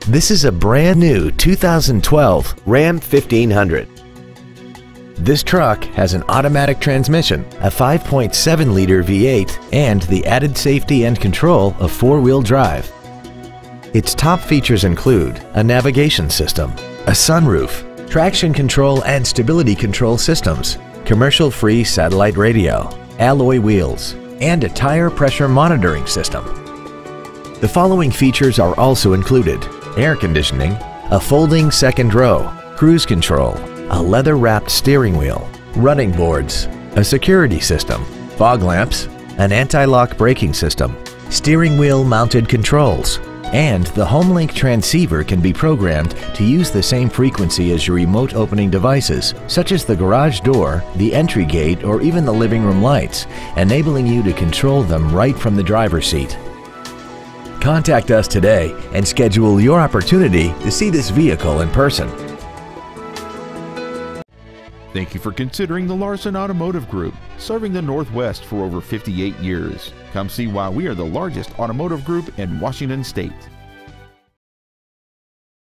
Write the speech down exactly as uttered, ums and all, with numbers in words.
This is a brand new two thousand twelve Ram fifteen hundred. This truck has an automatic transmission, a five point seven liter V eight, and the added safety and control of four-wheel drive. Its top features include a navigation system, a sunroof, traction control and stability control systems, commercial-free satellite radio, alloy wheels, and a tire pressure monitoring system. The following features are also included: air conditioning, a folding second row, cruise control, a leather-wrapped steering wheel, running boards, a security system, fog lamps, an anti-lock braking system, steering wheel mounted controls, and the HomeLink transceiver can be programmed to use the same frequency as your remote opening devices, such as the garage door, the entry gate, or even the living room lights, enabling you to control them right from the driver's seat. Contact us today and schedule your opportunity to see this vehicle in person. Thank you for considering the Larson Automotive Group, serving the Northwest for over fifty-eight years. Come see why we are the largest automotive group in Washington State.